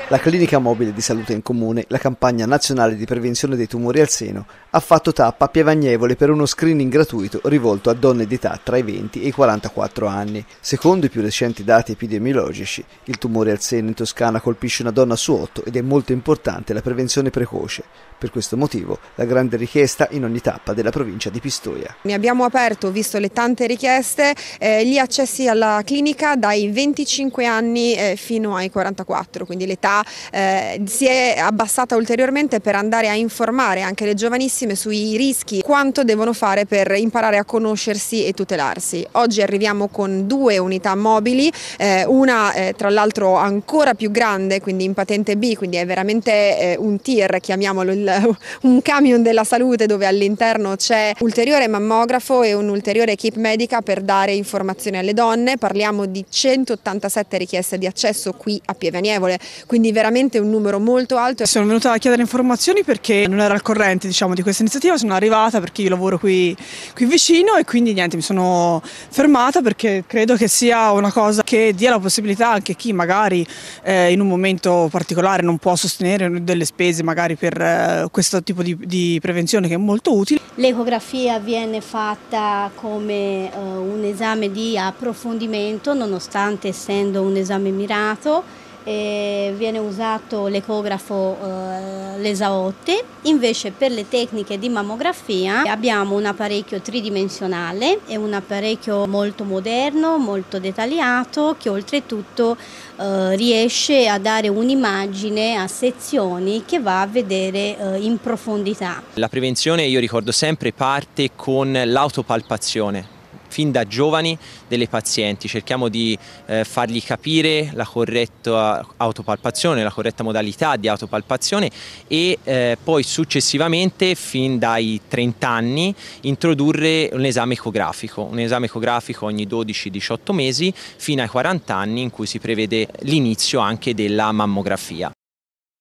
La Clinica Mobile di Salute in Comune, la campagna nazionale di prevenzione dei tumori al seno, ha fatto tappa a Pievagnevole per uno screening gratuito rivolto a donne di età tra i 20 e i 44 anni. Secondo i più recenti dati epidemiologici, il tumore al seno in Toscana colpisce una donna su 8 ed è molto importante la prevenzione precoce. Per questo motivo, la grande richiesta in ogni tappa della provincia di Pistoia. Ne abbiamo aperto, visto le tante richieste, gli accessi alla clinica dai 25 anni fino ai 44, quindi l'età si è abbassata ulteriormente per andare a informare anche le giovanissime sui rischi, quanto devono fare per imparare a conoscersi e tutelarsi. Oggi arriviamo con 2 unità mobili, una tra l'altro ancora più grande, quindi in patente B, quindi è veramente un tir, chiamiamolo un camion della salute, dove all'interno c'è ulteriore mammografo e un'ulteriore equip medica per dare informazioni alle donne. Parliamo di 187 richieste di accesso qui a Pievagnevole, quindi veramente un numero molto alto. Sono venuta a chiedere informazioni perché non ero al corrente, di questa iniziativa. Sono arrivata perché io lavoro qui vicino e quindi niente, mi sono fermata perché credo che sia una cosa che dia la possibilità anche a chi magari in un momento particolare non può sostenere delle spese magari per questo tipo di prevenzione, che è molto utile. L'ecografia viene fatta come un esame di approfondimento, nonostante essendo un esame mirato. Viene usato l'ecografo l'Esaotte. Invece per le tecniche di mammografia abbiamo un apparecchio tridimensionale e un apparecchio molto moderno, molto dettagliato, che oltretutto riesce a dare un'immagine a sezioni che va a vedere in profondità. La prevenzione, io ricordo sempre, parte con l'autopalpazione. Fin da giovani delle pazienti cerchiamo di fargli capire la corretta autopalpazione, la corretta modalità di autopalpazione e poi successivamente fin dai 30 anni introdurre un esame ecografico ogni 12-18 mesi fino ai 40 anni, in cui si prevede l'inizio anche della mammografia.